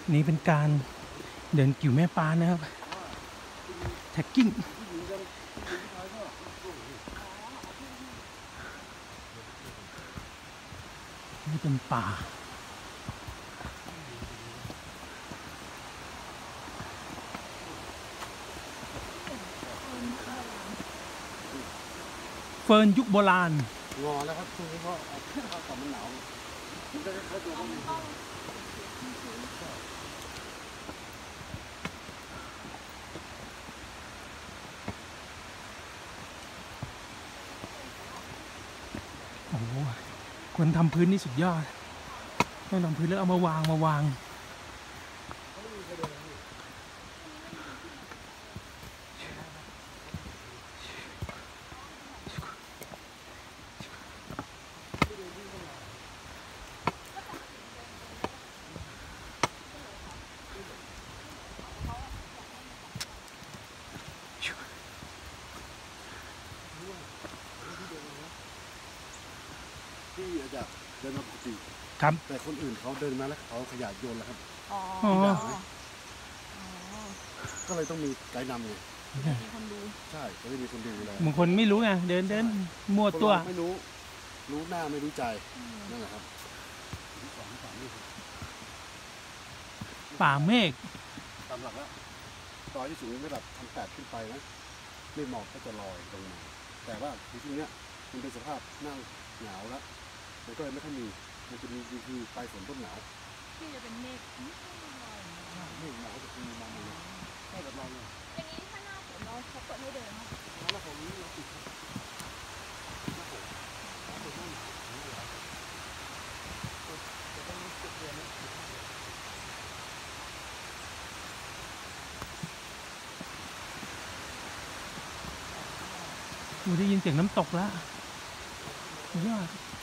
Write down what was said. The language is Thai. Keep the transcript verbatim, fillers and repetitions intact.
นี่เป็นการเดินกิ่วแม่ปานนะครับแท็กกิ้งนี่เป็นป่าเฟิร์นยุคโบราณงอแล้วครับช่วงนี้ก็ข้าวของมันหนาวมันจะเขาดูว่ามันโอ้โหคนทำพื้นนี่สุดยอดต้องทำพื้นแล้วเอามาวางมาวางที่จะเดินมาปกติครับแต่คนอื่นเขาเดินมาแล้วเขาขยะโยนแล้วครับอ๋อก็เลยต้องมีไกด์นำไงมีคนดูใช่ก็เลยมีคนดูแลบางคนไม่รู้ไงเดินเดินมั่วตัวไม่รู้รู้หน้าไม่รู้ใจนั่นแหละครับป่าเมฆตามหลักแล้วดอยที่สูงระดับพันแปดขึ้นไปนะเมฆหมอกก็จะลอยลงมาแต่ว่าในช่วงนี้มันเป็นสภาพหน้าหนาวแล้วมันก็เลยไม่ค่อยมีมันจะมีคือปลายฝนต้นหนาวที่จะเป็นเมฆเมฆหมอกก็จะมีมาเลยใกล้กับเราเลยอย่างนี้ถ้าหน้าฝนเราเขาเปิดให้เดินเนาะแล้วผมเราติดครับแล้วผมแล้วผมหน้าหนาวนี่เหรอจะต้องเก็บเดือนนี้ดูได้ยินเสียงน้ำตกแล้วยอด